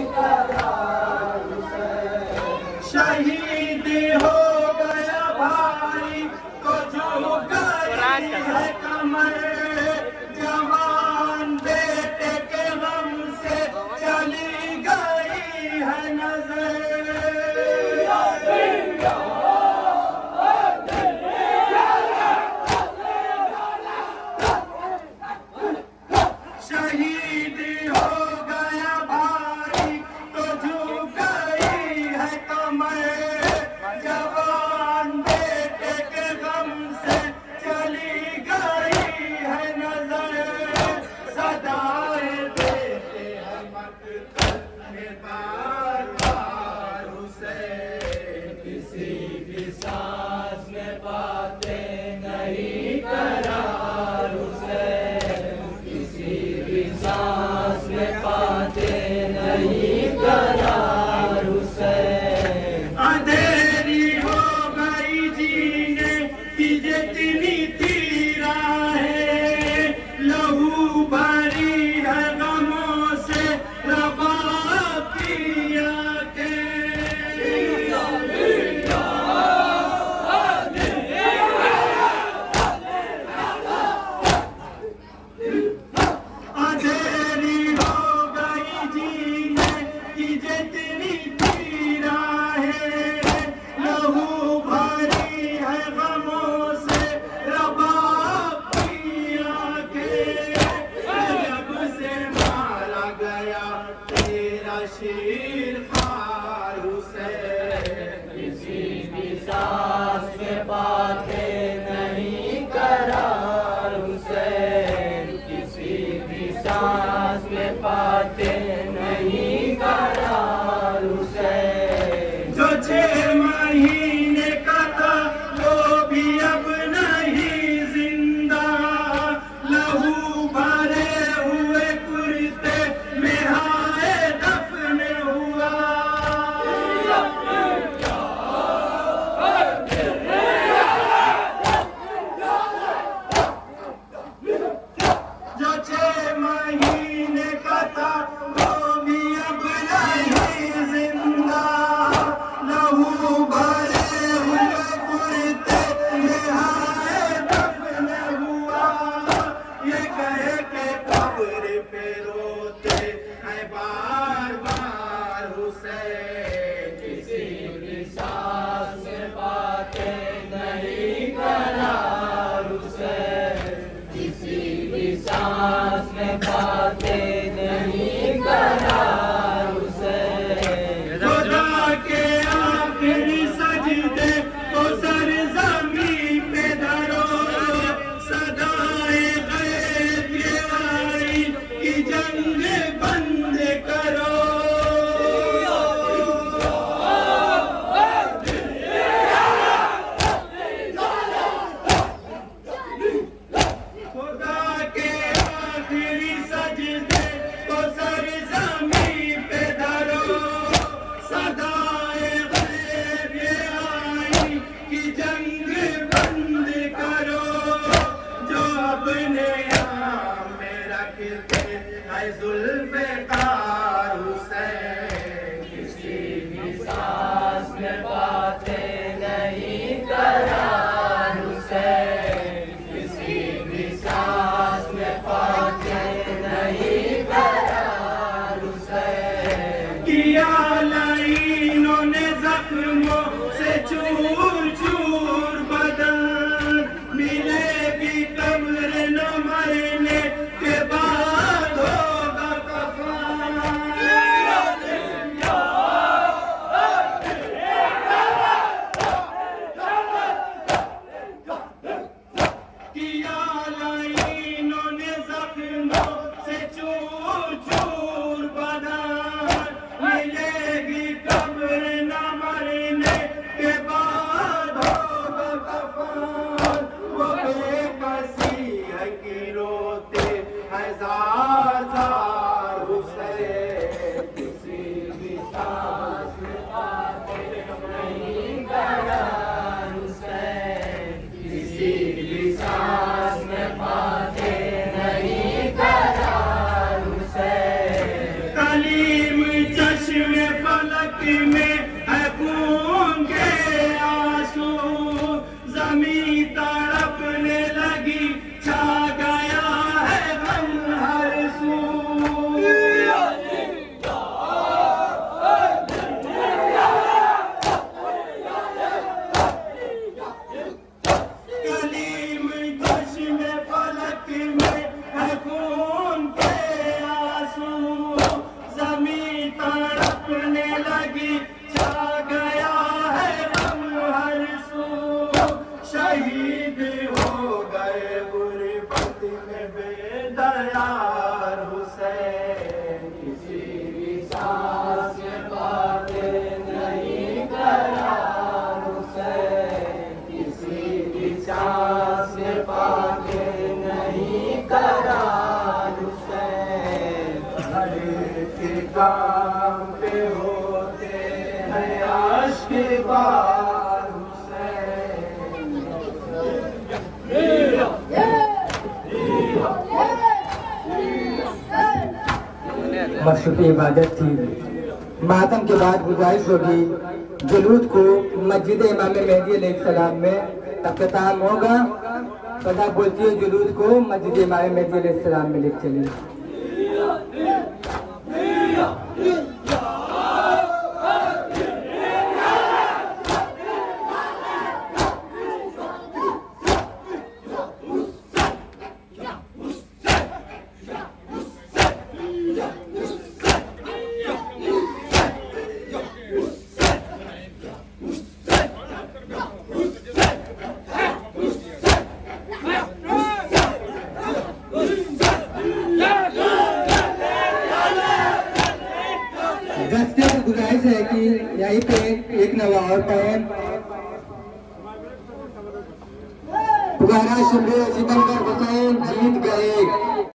शहीद हो गया भाई तो जो गई है कमर, जवान बेटे के गम से चली गई है नजर। शहीद हो गया भाई तो जो गई है कमर, जवान बेटे के गम से चली गई है नजर। सदाएं देते हैं मकतल में बार बार उसे, किसी भी सांस में पाते नहीं करार उसे, किसी भी सांस में पाते नहीं करार उसे। अंधेरी हो गई जीने की जितनी थी राहें, लहू भरी है गमों से रबाब की आंखें। अंधेरी हो गई जीने की जितनी थी राहें, लहू भरी है गमों से रबाब की आंखें। जब से मारा गया तेरा शीर खार उसे, किसी भी सांस में पाते नहीं करार उसे, किसी भी सांस में पाते नहीं करार उसे। जो 6 महीने का था वो भी अब नहीं जिंदा, लहू भरे हुए कुर्ते में हाय दफन हुआ। जो 6 महीने का था वो भी अब नहीं जिंदा, लहू भरे हुए कुर्ते में हाय दफन हुआ। ये कहे के कब्र पे रोते हैं बार बार उसे, किसी भी सांस में पाते नहीं करार उसे, किसी भी सांस में पाते नहीं करार उसे। खुदा के आखिरी सजदे को सर ज़मीं पे धरो, सदाएं गैब ये आई कि जंग बंद करो। खुदा के आखिरी सजदे को सर ज़मीं पे धरो, सदाएं गैब ये आई कि जंग बंद करो। जो अपने यहाँ में रखते हैं जुल्फ़िकार उसे, किसी भी सांस में पाते नहीं करार उसे, किसी भी सांस में पाते नहीं करार उसे। किया लाइनों ने जख्मों से चूर चूर बदन, मिलेगी कब्र न मरने के बाद होगा कफन। किया लाइनों ने जख्मों से चूर चूर बदन, मिलेगी कब्र न मरने फलक में है खून के आंसू, जमीन तड़पने लगी, छा गया है गम हर सू। कलीम जोश में फलक में है खून के आंसू, जमीन तड़पने लगी, छा गया है गम हर सू। शहीद हो गए गुरबत में बेदयार हुसैन, किसी भी सांस में बातें नहीं करार हुसैन, किसी भी सांस में बातें नहीं करार हुसैन। हर एक काम पे होते हैं आशिक़ार हुसैन। मशरूक़ इबादत थी। मातम के बाद गुजारिश होगी जुलूस को मस्जिद इमाम मेहदी अलैहिस्सलाम में अख्ताम होगा। पता बोलती है जुलूस को मस्जिद इमाम मेहदी अलैहिस्सलाम में लेकर चलिए। गुजारिश है कि यहीं पे एक नवा और पढ़ें। पुकारा शिमरे सितमगर हुसैन जीत गए।